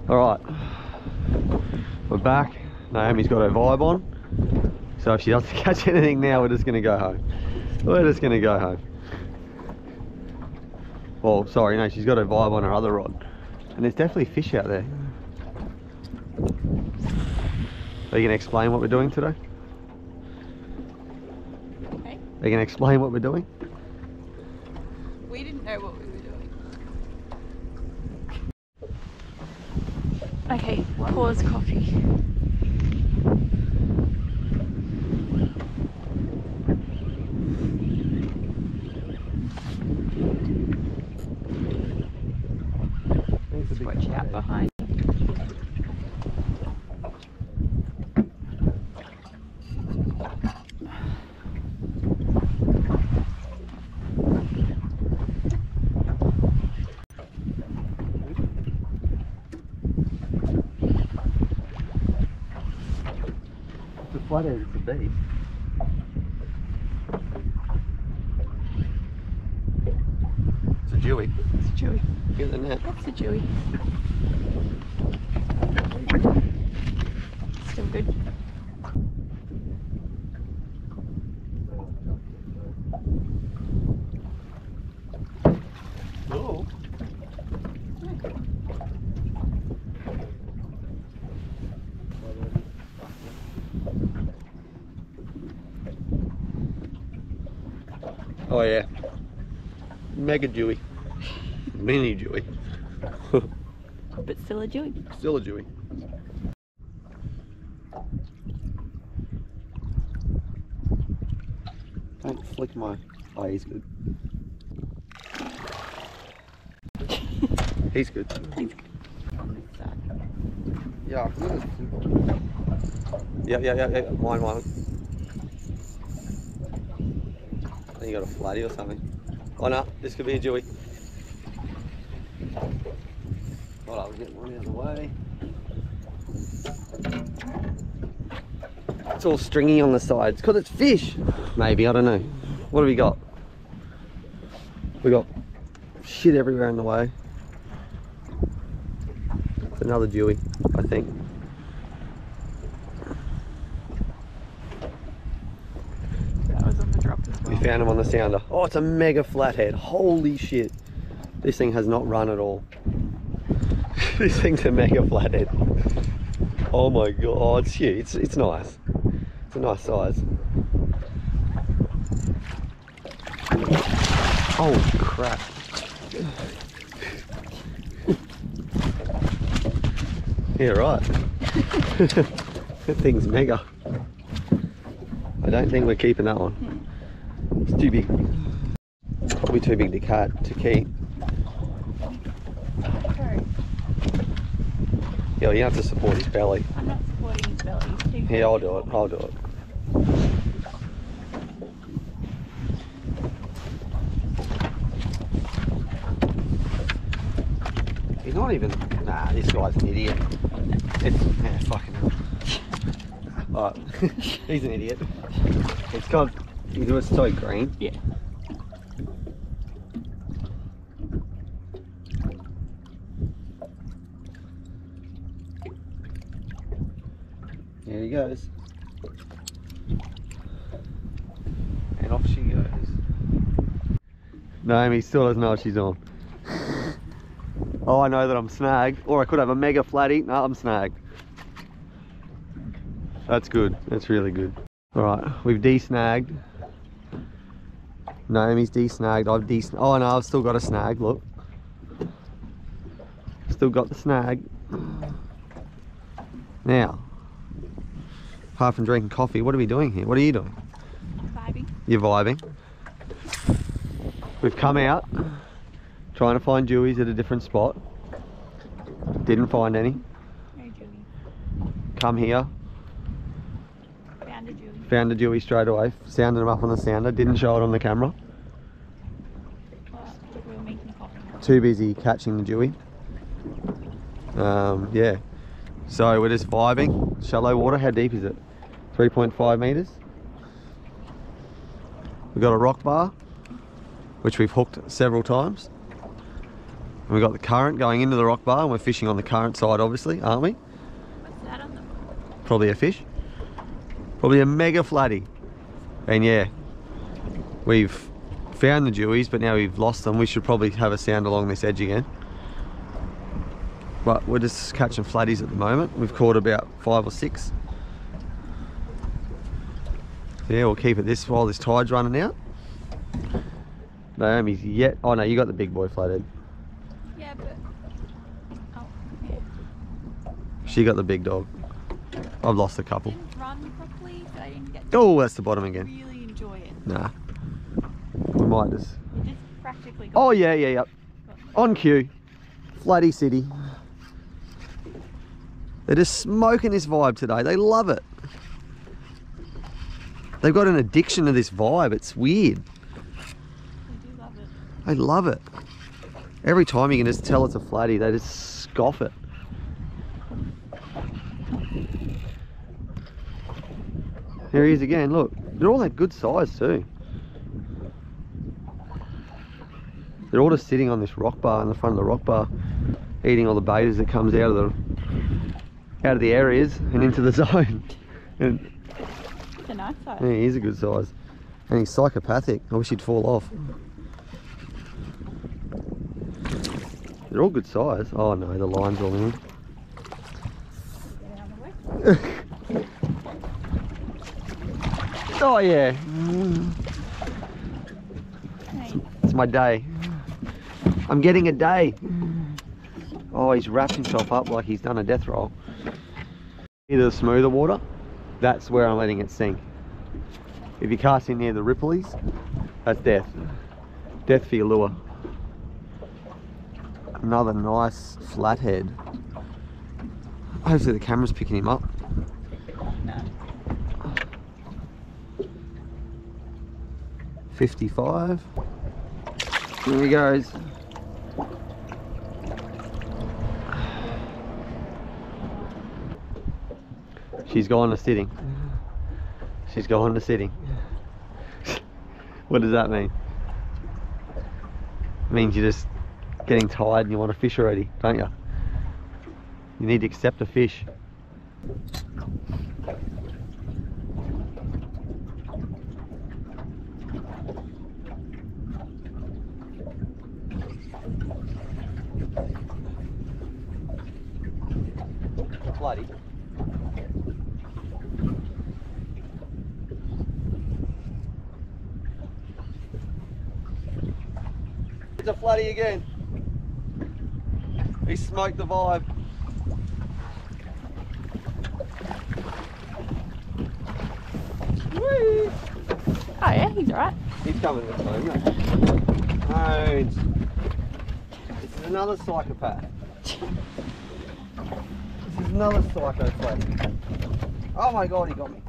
Alright, we're back. Naomi's got her vibe on, so if she doesn't catch anything now, we're just going to go home. We're just going to go home. Well, sorry, no, she's got her vibe on her other rod. And there's definitely fish out there. Are you going to explain what we're doing today? Okay. Are you going to explain what we're doing? We didn't know what we were doing. Okay, pause coffee. Just watch out behind. It's a flathead, it's a beast. It's a Jewy. It's a Jewy. Get the net. That's a Jewy. Still good. Oh. Oh yeah, mega Jewy, mini Jewy, But still a Jewy. still a Jewy. Don't flick my. Oh, he's good. He's good. He's good. On this side. Yeah, yeah. Mine. I think you got a flatty or something. Oh no, this could be a Jewy. Hold on, we're getting one out of the way. It's all stringy on the sides because it's fish. Maybe, I don't know. What do we got? We got shit everywhere in the way. It's another Jewy, I think. That was on the drop as well. We found him on the sounder. Oh, it's a mega flathead. Holy shit. This thing has not run at all. This thing's a mega flathead. Oh my god. Oh, it's huge. It's nice. It's a nice size. Oh crap. Yeah, right. That thing's mega. I don't think we're keeping that one. It's too big. Probably too big to keep. Sorry. Yeah, well, you have to support his belly. I'm not supporting his belly. He's too Yeah, I'll do it. I'll do it. He's not even. Nah, this guy's an idiot. It's yeah, fucking hell. Alright, he's an idiot. It's got. It was so green. Yeah. There he goes. And off she goes. Naomi still doesn't know what she's on. Oh, I know that I'm snagged. Or I could have a mega flatty. No, I'm snagged. That's good. That's really good. Alright, we've de-snagged. Naomi's de-snagged. I've de-snagged. Oh no, I've still got a snag, look. Still got the snag. Now, apart from drinking coffee, what are we doing here? What are you doing? Vibing. You're vibing. We've come out trying to find Jewies at a different spot. Didn't find any. No Jewy. Come here. Found a Jewy. Found a Jewy straight away. Sounded him up on the sounder. Didn't show it on the camera. Well, we were making coffee. Too busy catching the Jewy. Yeah. So we're just vibing. Shallow water. How deep is it? 3.5 meters. We've got a rock bar, which we've hooked several times. And we've got the current going into the rock bar, and we're fishing on the current side, obviously, aren't we? What's that on the Probably a fish. Probably a mega flatty. And yeah, we've found the Jewies, but now we've lost them. We should probably have a sound along this edge again. But we're just catching flatties at the moment. We've caught about 5 or 6. Yeah, we'll keep it this while this tide's running out. Naomi's yet. Oh no, you got the big boy flathead. Yeah, but oh yeah. She got the big dog. I've lost a couple. Didn't run properly, so I didn't get Oh, that's the bottom again. really enjoy it. Nah. We might just. You just practically got Oh yeah, yeah, yeah. On cue. Flatty City. They're just smoking this vibe today. They love it. They've got an addiction to this vibe. It's weird. I do love it. They love it. Every time you can just tell it's a flatty, they just scoff it. Here he is again, look. They're all that good size too. They're all just sitting on this rock bar, in the front of the rock bar, eating all the betas that comes out of the areas and into the zone. And It's a nice size. yeah, he's a good size. And he's psychopathic. I wish he'd fall off. They're all good size. Oh no, the line's all in. Get out of the way. Oh yeah. Hey, It's my day. I'm getting a day. Oh, he's wrapped himself up like he's done a death roll. Either the smoother water, that's where I'm letting it sink. If you cast in near the rippleys, that's death. Death for your lure. Another nice flathead. Hopefully the camera's picking him up. no. 55. Here he goes. She's gone to sitting. She's gone to sitting. What does that mean? It means you're just getting tired and you want to fish already, don't you? You need to accept a fish. Bloody. It's a flatty again. He smoked the vibe. Whee! Oh yeah, he's alright. He's coming this way, isn't he? No. This is another psychopath. This is another psycho flatty. Oh my god, he got me.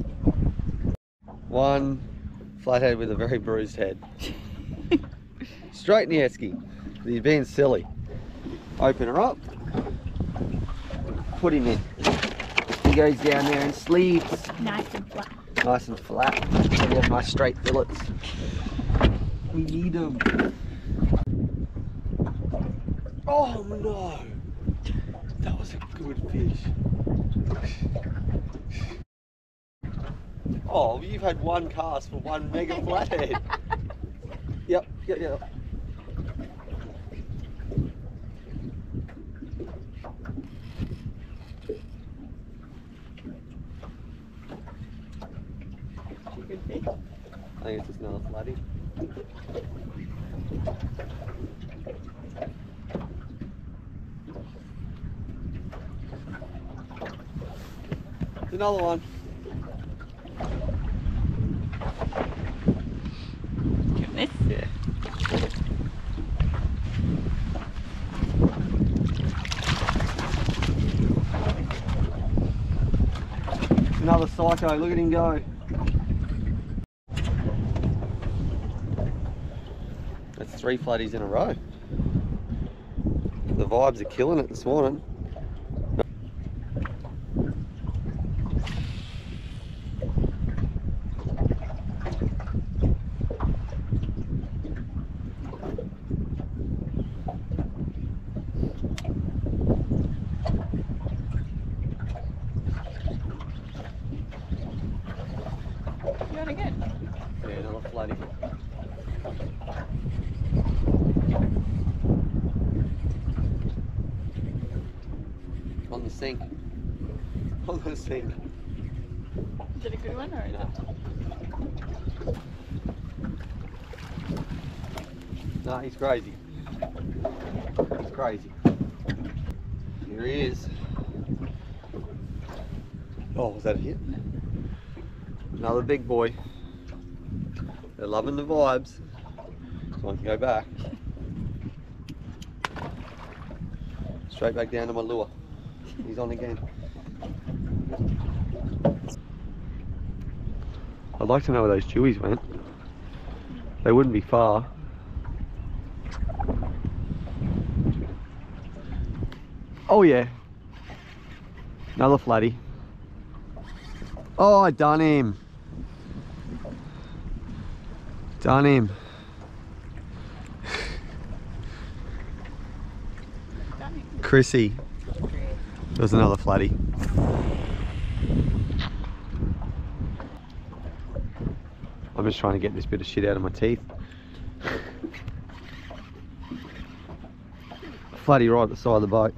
One flathead with a very bruised head. Straight in the esky. He's being silly. Open her up. Put him in. He goes down there and sleeps. Nice and flat. Nice and flat. We have nice straight fillets. We need them. Oh no! That was a good fish. Oh, you've had one cast for one mega flathead. Yep. Chicken fish? I think it's just another flatty. It's another one. Give this. Yeah. Another psycho, look at him go. That's 3 flatties in a row. The vibes are killing it this morning. the sink. On the sink. Is it a good one or is it? No, he's crazy. He's crazy. Here he is. Oh, was that a hit? Another big boy. They're loving the vibes. So I can go back. Straight back down to my lure. He's on again. I'd like to know where those chewies went. They wouldn't be far. Oh yeah. Another flatty. Oh, I done him. Done him. Chrissy. There's another flatty. I'm just trying to get this bit of shit out of my teeth. Flatty right at the side of the boat.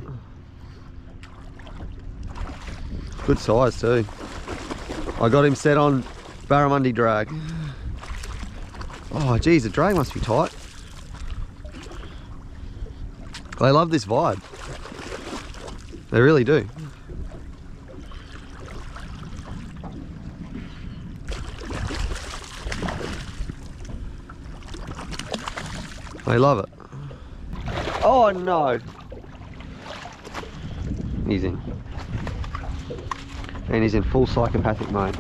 Good size too. I got him set on barramundi drag. Oh geez, the drag must be tight. They love this vibe. They really do. They love it. Oh no! He's in. And he's in full psychopathic mode.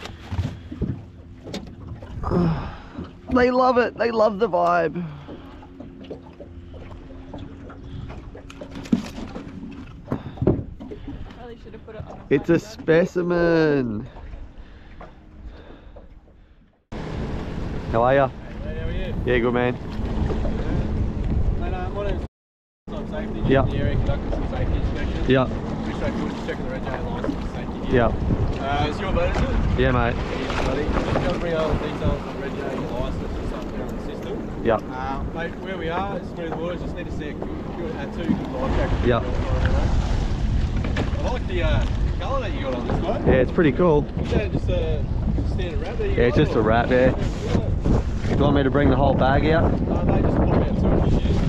They love it. They love the vibe. Probably should have put it on. It's a specimen. How are ya? Hey, how are you? Yeah, good man. My name's on safety. Yeah. In the area conducting some safety inspections. Yeah. Pretty straightforward, just checking the red J license for safety here. Yeah. It's your boat, is it? Yeah, mate. Easy, buddy. Just going to bring all the details of the red J license and something on the system. Yeah. Mate, where we are, it's smooth waters. Just need to see two good life jackets. Yeah. I like the colour that you got on this boat. Yeah, it's pretty cool. Is that just a standard wrap that you got? Yeah, it's just a wrap, yeah. You want me to bring the whole bag out? Mate, just pop out 2 fishes.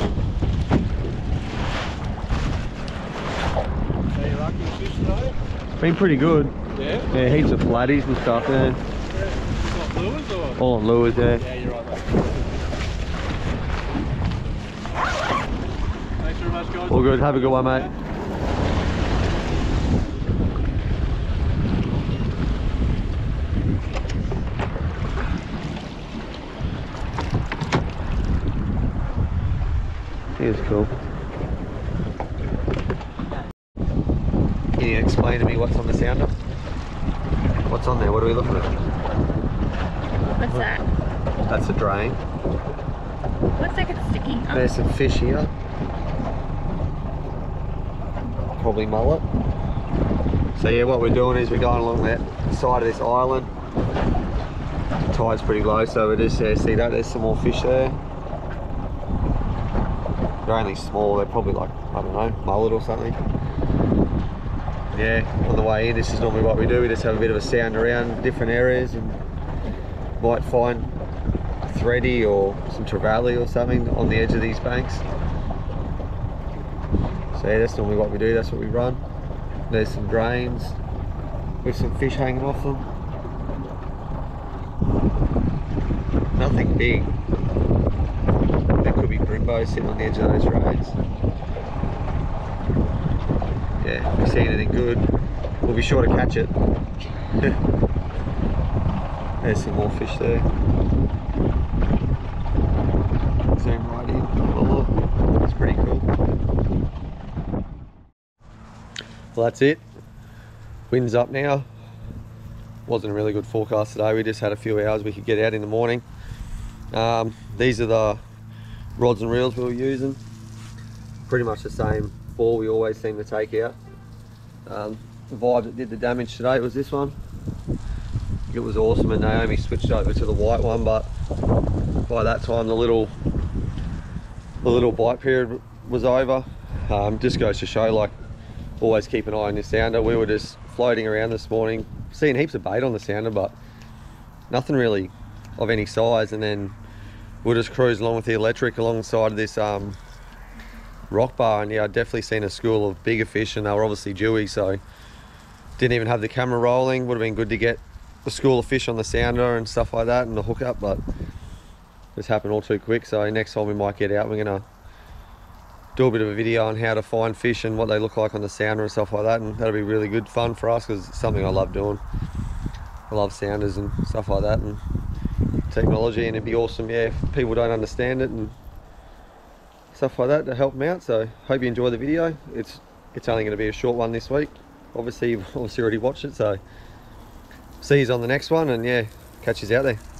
Are you lucky with fish today? Been pretty good. Yeah? Yeah, heaps of flatties and stuff there. It's not lures or? All on lures there. Yeah, you're right, mate. Thanks very much, guys. All good. Have a good one, mate. He was cool. Can you explain to me what's on the sounder? What's on there? What are we looking at? What's that? That's a drain. Looks like it's sticking up. There's some fish here. Probably mullet. So yeah, what we're doing is we're going along that side of this island. The tide's pretty low, so we're just see that there's some more fish there. They're only small, they're probably like, I don't know, mullet or something. Yeah, on the way in, this is normally what we do. We just have a bit of a sound around different areas and might find thready or some trevally or something on the edge of these banks. So yeah, that's normally what we do, that's what we run. There's some drains with some fish hanging off them. Nothing big. There could be brimbos sitting on the edge of those drains. Yeah, if we see anything good, we'll be sure to catch it. There's some more fish there. Zoom right in, have a look. It's pretty cool. Well, that's it. Wind's up now. Wasn't a really good forecast today. We just had a few hours we could get out in the morning. These are the rods and reels we were using. Pretty much the same ball we always seem to take out. The vibe that did the damage today was this one. It was awesome, and Naomi switched over to the white one, but by that time the little bite period was over. Just goes to show, like, always keep an eye on your sounder. We were just floating around this morning, seeing heaps of bait on the sounder, but nothing really of any size. And then we'll just cruise along with the electric alongside of this rock bar, and yeah, I'd definitely seen a school of bigger fish, and they were obviously dewy, so didn't even have the camera rolling. Would have been good to get a school of fish on the sounder and stuff like that and the hookup, but this happened all too quick. So next time we might get out, we're gonna do a bit of a video on how to find fish and what they look like on the sounder and stuff like that, and that'll be really good fun for us because it's something I love doing. I love sounders and stuff like that and technology, and it'd be awesome, yeah, if people don't understand it and stuff like that, to help them out. So hope you enjoy the video. It's only going to be a short one this week. Obviously you've already watched it, so see you on the next one, and yeah, catch you out there.